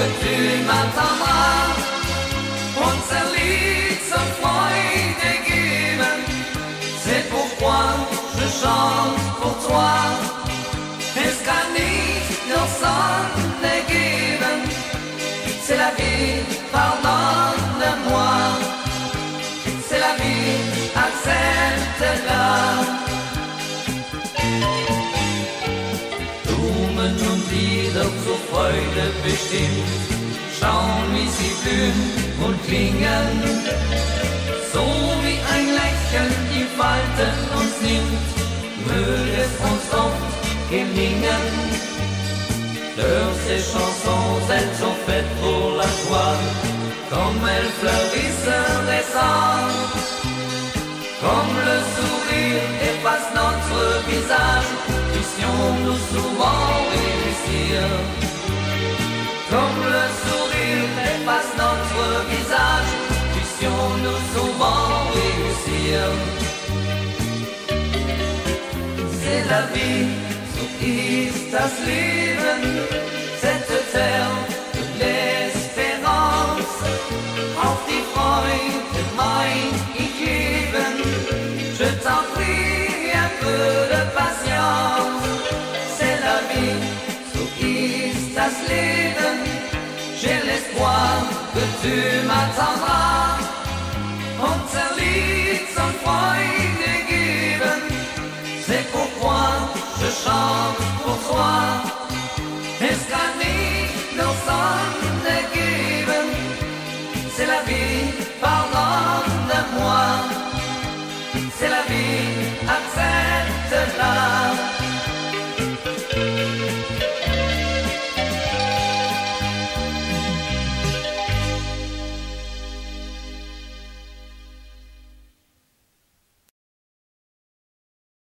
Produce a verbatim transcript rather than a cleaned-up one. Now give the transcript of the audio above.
que tu m'attendras. Unser Lied zur Freude geben, c'est pourquoi je chante pour toi. Es kann nicht nur Sonne geben, c'est la vie, pardonne-moi. C'est la vie, accepte-la. Blumen und Lieder zur Freude bestimmt, schauen wie sie blühen und klingen, so wie ein Lächeln die Falten uns nimmt, möge es uns oft gelingen. Leurs ces chansons, elles sont faites pour la joie, comme elles fleurissent récentes, comme le sourire efface notre visage, puissions-nous souvent réussir. Comme le sourire efface notre visage, puissions-nous souvent réussir. C'est la vie, so ist das Leben, cette terre de l'espérance. Auf die Freude mein ich leben, je t'en prie un peu de patience. C'est la vie, so ist das Leben, j'ai l'espoir que tu m'attendras. Unser Lied soll Freude geben, c'est pourquoi je chante pour toi. Es kann nicht nur Sonne geben, c'est la vie, pardon.